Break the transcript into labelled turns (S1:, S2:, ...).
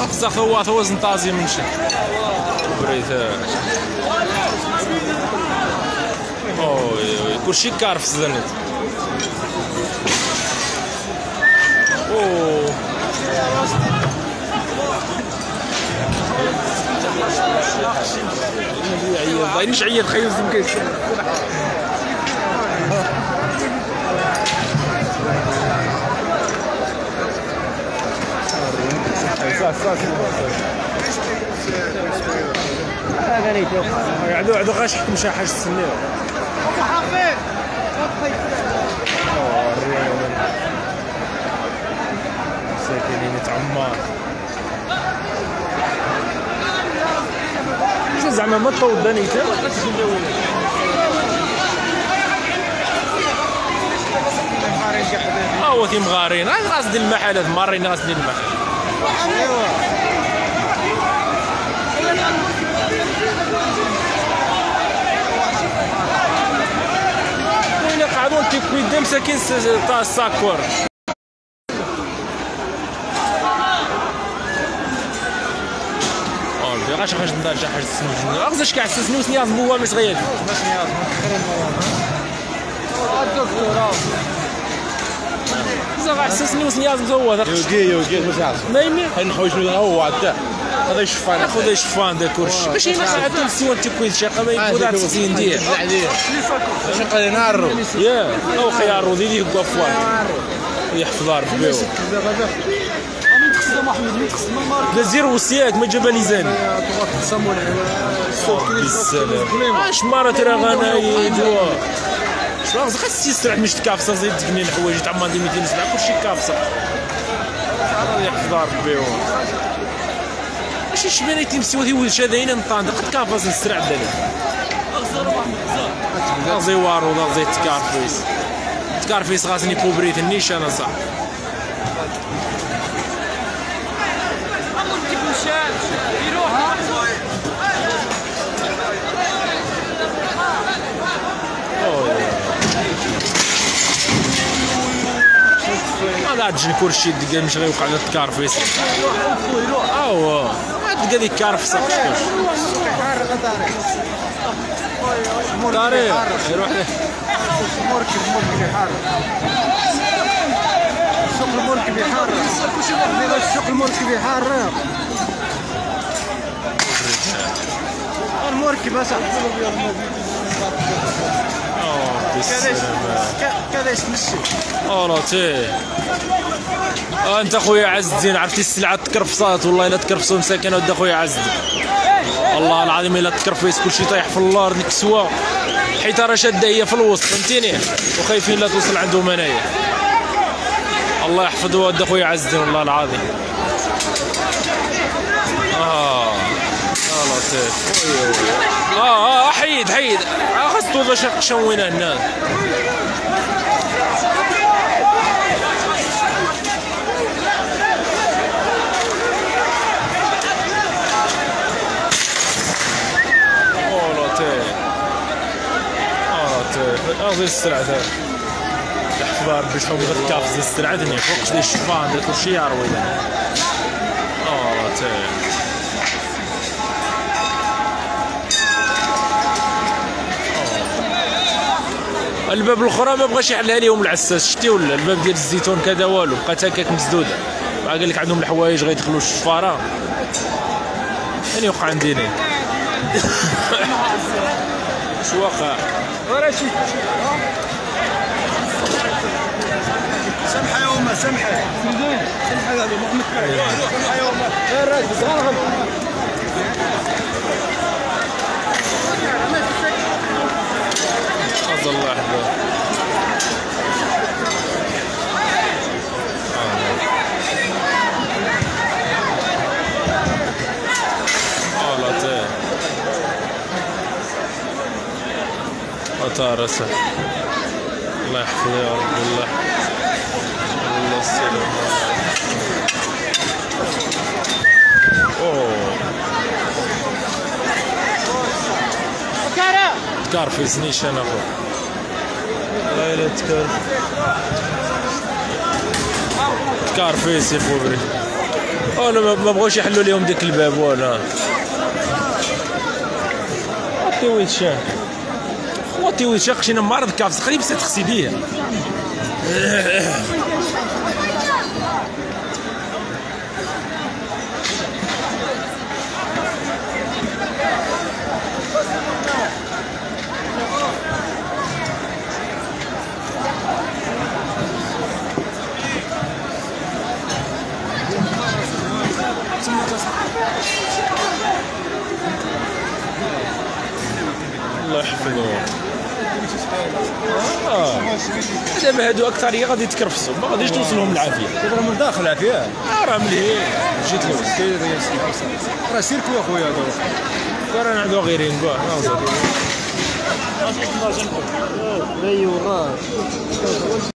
S1: بزاف ثوا زنطازي منشي بريتاش. اوي كلشي كارف الزنت. اوه باينش عيط خيوز مكيس. عدو غاش مشى حاج تسنيو ساكنين عمار. شو زعما ما طول دانيته هو تيم غارين غاز ديال المحلات مارين غاز ديال المحل. وين قعدوا تيكويد مساكين تاع الساكور. غاش ندار شي حاجه تسنو اغزاش كاع تسنو سنياز بوا مش غيادي باش نياز الدكتور زعما حسسني سنياز مزود يوكي مش عارف نايمي حنحوش هو عدا هذا يشفان هذا يشفان دا كلشي ماشي ناس عندهم سوان تكوين شاقه ما يقول هذا تسين ديال باش نقدر نعرو يا او خيارو ديالي كوافوار يحفظ ربي لا زيرو وسياك ما جاب لي زاني بالسلام اش مرات راه غنايد شنو خاص يسرع مش تكافصه زيد تقني الحوايج تاع ماندي 207 كلشي كافصه يحفظ ربي ماشي شبينا تيمسيو ذي شادين نطاند قد كافص نسرع دالي زيوارو دا زيت تكارفيس غاسني بوبريت النيشان اصاحبي. هذا تجي كلشي دقا مش غيوقع على الكارفيس دقا ديك كارفسه طارق يروح له مركب يحرك سوق المركب يحرك سوق المركب يحرك المركب كذا يتمشي اوراتي. انت خويا عز الدين عرفتي السلعه تكرفصات والله الا تكرفصوا مساكن ود خويا عز الدين والله العظيم الا تكرفيس كلشي طايح في الارض ديك السوا حيت راه شاده هي في الوسط فهمتيني وخايفين لا توصل عندهم انايا. الله يحفظ ود خويا عز الدين والله العظيم. لطيف حيد خاصو باش نقشوين هنا لطيف السرعة ذا يحفظ ربي شحال بغات كافز السرعة ذني فوقش ديال الشفان ديال كلشي يعروي لطيف. الباب الاخرى ما بغاش يحلها لهم العساس شتي ولا الباب ديال الزيتون كذا والو بقات هكاك مسدوده قال لك عندهم الحوايج غيدخلوا الشفاره يعني وقع عندنا اش واقع ورا شي سمحه يا امه سمحه يا محمد سمحه يا امه غير راكز غنغب الله يحفظه. لطيف راسه الله يحفظه يا رب الله السلامة. كارفيس نيشان اخو لا تكارفيس يا خوبري انا ما بغاوش يحلوا لهم ديك الباب ولا ويتشان خواتي ويتشان خشينا معرض كافس قريب ستخسي ليه الله يحفظهم. دابا هادو اكثريه غادي يتكرفسوا ما غاديش توصلهم العافيه.
S2: راه من داخل العافيه.
S1: راه مليح جيت لوس.
S2: راه سيركو اخويا هذا.
S1: راه نعدو غيرين كاع.
S2: ايوا